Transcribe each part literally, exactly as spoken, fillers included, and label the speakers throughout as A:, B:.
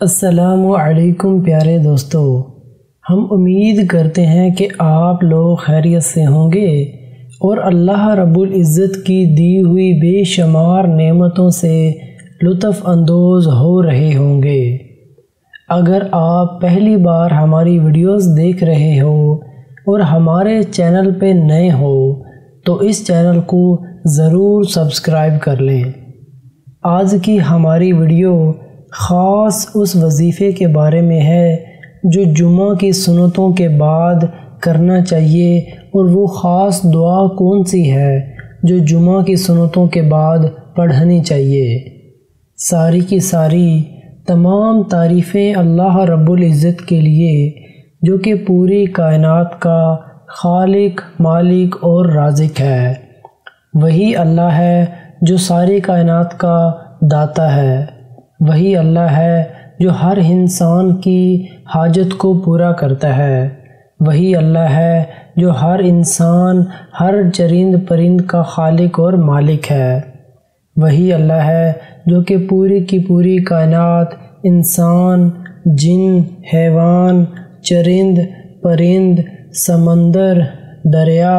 A: السلام علیکم پیارے دوستو، ہم امید کرتے ہیں کہ آپ لوگ خیریت سے ہوں گے اور اللہ رب العزت کی دی ہوئی بے شمار نعمتوں سے لطف اندوز ہو رہے ہوں گے۔ اگر آپ پہلی بار ہماری ویڈیوز دیکھ رہے ہو اور ہمارے چینل پہ نئے ہو تو اس چینل کو ضرور سبسکرائب کر لیں۔ آج کی ہماری ویڈیو خاص اس وظیفے کے بارے میں ہے جو جمعہ کی سنتوں کے بعد کرنا چاہیے، اور وہ خاص دعا کون سی ہے جو جمعہ کی سنتوں کے بعد پڑھنی چاہیے۔ ساری کی ساری تمام تعریفیں اللہ رب العزت کے لیے جو کہ پوری کائنات کا خالق، مالک اور رازق ہے۔ وہی اللہ ہے جو ساری کائنات کا داتا ہے۔ وہی اللہ ہے جو ہر انسان کی حاجت کو پورا کرتا ہے۔ وہی اللہ ہے جو ہر انسان، ہر چرند پرند کا خالق اور مالک ہے۔ وہی اللہ ہے جو کہ پوری کی پوری کائنات، انسان، جن، حیوان، چرند پرند، سمندر، دریا،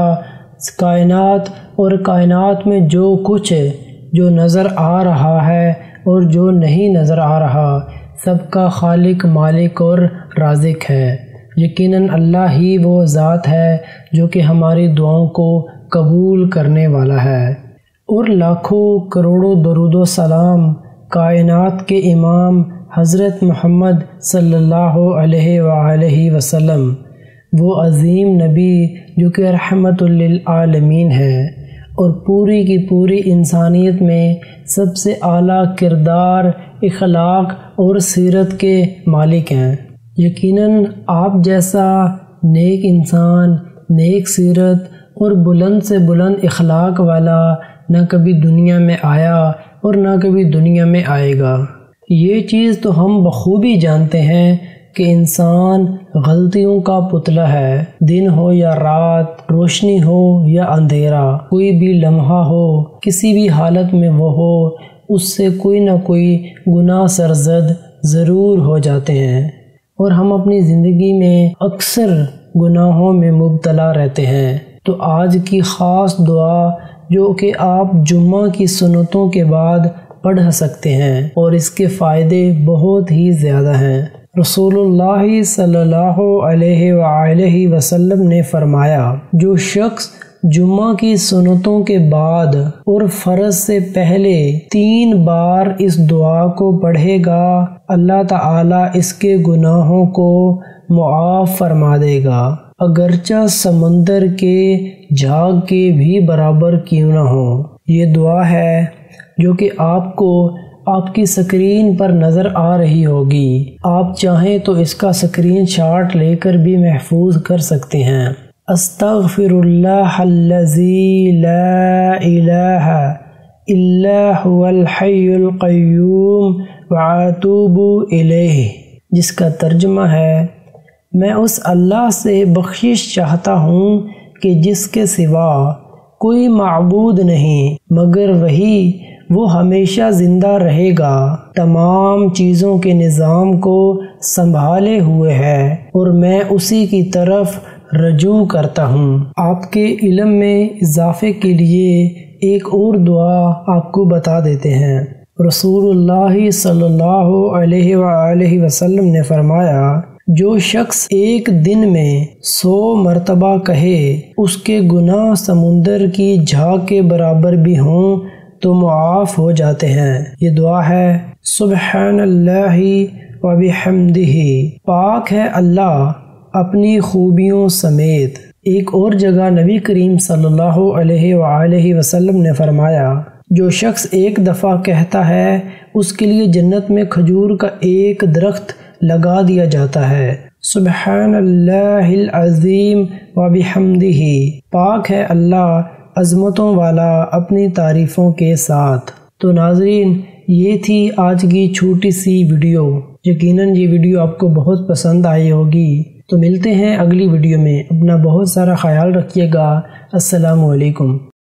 A: کائنات اور کائنات میں جو کچھ جو نظر آ رہا ہے اور جو نہیں نظر آ رہا، سب کا خالق، مالک اور رازق ہے۔ یقیناً اللہ ہی وہ ذات ہے جو کہ ہماری دعاؤں کو قبول کرنے والا ہے۔ اور لاکھوں کروڑوں درود و سلام کائنات کے امام حضرت محمد صلی اللہ علیہ وآلہ وسلم، وہ عظیم نبی جو کہ رحمت للعالمین ہے اور پوری کی پوری انسانیت میں سب سے اعلیٰ کردار، اخلاق اور سیرت کے مالک ہیں۔ یقیناً آپ جیسا نیک انسان، نیک سیرت اور بلند سے بلند اخلاق والا نہ کبھی دنیا میں آیا اور نہ کبھی دنیا میں آئے گا۔ یہ چیز تو ہم بخوبی جانتے ہیں کہ انسان غلطیوں کا پتلا ہے۔ دن ہو یا رات، روشنی ہو یا اندھیرا، کوئی بھی لمحہ ہو، کسی بھی حالت میں وہ ہو، اس سے کوئی نہ کوئی گناہ سرزد ضرور ہو جاتے ہیں، اور ہم اپنی زندگی میں اکثر گناہوں میں مبتلا رہتے ہیں۔ تو آج کی خاص دعا جو کہ آپ جمعہ کی سنتوں کے بعد پڑھ سکتے ہیں، اور اس کے فائدے بہت ہی زیادہ ہیں۔ رسول اللہ صلی اللہ علیہ وآلہ وسلم نے فرمایا، جو شخص جمعہ کی سنتوں کے بعد اور فرض سے پہلے تین بار اس دعا کو پڑھے گا، اللہ تعالی اس کے گناہوں کو معاف فرما دے گا، اگرچہ سمندر کے جھاگ کے بھی برابر کیوں نہ ہو۔ یہ دعا ہے جو کہ آپ کو آپ کی سکرین پر نظر آ رہی ہوگی۔ آپ چاہیں تو اس کا سکرین شاٹ لے کر بھی محفوظ کر سکتے ہیں۔ استغفر اللہ الذی لا الہ الا هو الحی القیوم واتوب الیہ، جس کا ترجمہ ہے، میں اس اللہ سے بخشش چاہتا ہوں کہ جس کے سوا کوئی معبود نہیں مگر وہی، وہ ہمیشہ زندہ رہے گا، تمام چیزوں کے نظام کو سنبھالے ہوئے ہے، اور میں اسی کی طرف رجوع کرتا ہوں۔ آپ کے علم میں اضافے کے لیے ایک اور دعا آپ کو بتا دیتے ہیں۔ رسول اللہ صلی اللہ علیہ وآلہ وسلم نے فرمایا، جو شخص ایک دن میں سو مرتبہ کہے، اس کے گناہ سمندر کی جھاگ کے برابر بھی ہوں تو معاف ہو جاتے ہیں۔ یہ دعا ہے، سبحان اللہ وبحمدہ، پاک ہے اللہ اپنی خوبیوں سمیت۔ ایک اور جگہ نبی کریم صلی اللہ علیہ وآلہ وسلم نے فرمایا، جو شخص ایک دفعہ کہتا ہے، اس کے لیے جنت میں کھجور کا ایک درخت لگا دیا جاتا ہے۔ سبحان اللہ العظیم وبحمدہ، پاک ہے اللہ عظمتوں والا اپنی تعریفوں کے ساتھ۔ تو ناظرین، یہ تھی آج کی چھوٹی سی ویڈیو۔ یقیناً یہ ویڈیو آپ کو بہت پسند آئی ہوگی۔ تو ملتے ہیں اگلی ویڈیو میں۔ اپنا بہت سارا خیال رکھیے گا۔ السلام علیکم۔